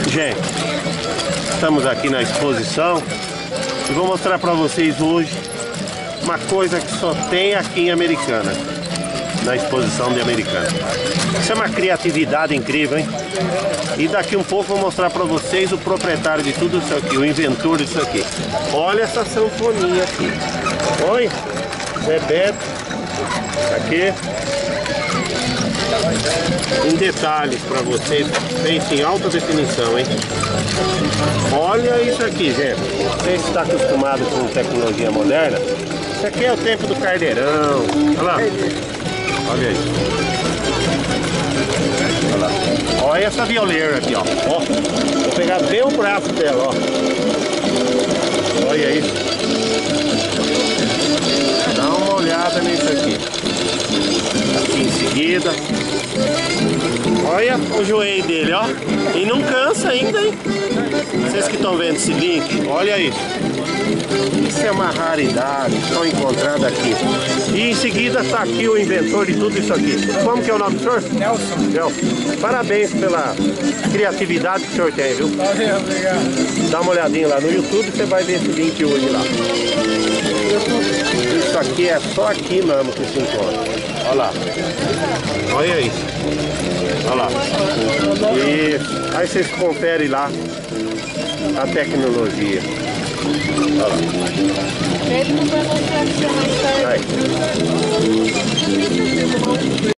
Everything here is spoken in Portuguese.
Gente, estamos aqui na exposição e vou mostrar para vocês hoje uma coisa que só tem aqui em Americana, na exposição de Americana. Isso é uma criatividade incrível, hein? E daqui um pouco vou mostrar para vocês o proprietário de tudo isso aqui, o inventor disso aqui. Olha essa sanfoninha aqui. Oi, Bebeto. Aqui. Em detalhes para vocês, feito em alta definição, hein? Olha isso aqui, gente. Você que está acostumado com tecnologia moderna, isso aqui é o tempo do carneirão. Olha lá. Olha aí. Olha lá. Olha essa violeira aqui, ó. Ó. Vou pegar bem o braço dela, ó. Olha isso. Dá uma olhada nisso aqui. Aqui em seguida. Olha o joelho dele, ó. E não cansa ainda, hein? Vocês que estão vendo esse link, olha isso. Isso é uma raridade, só encontrada aqui. E em seguida está aqui o inventor de tudo isso aqui. Como que é o nome do senhor? Nelson. Nelson. Parabéns pela criatividade que o senhor tem, viu? Valeu, obrigado. Dá uma olhadinha lá no YouTube, você vai ver esse link hoje lá. Isso aqui é só aqui mesmo que se encontra. Olha lá. Olha isso. Olha lá. Isso. Aí vocês conferem lá a tecnologia. Olha lá. Aí.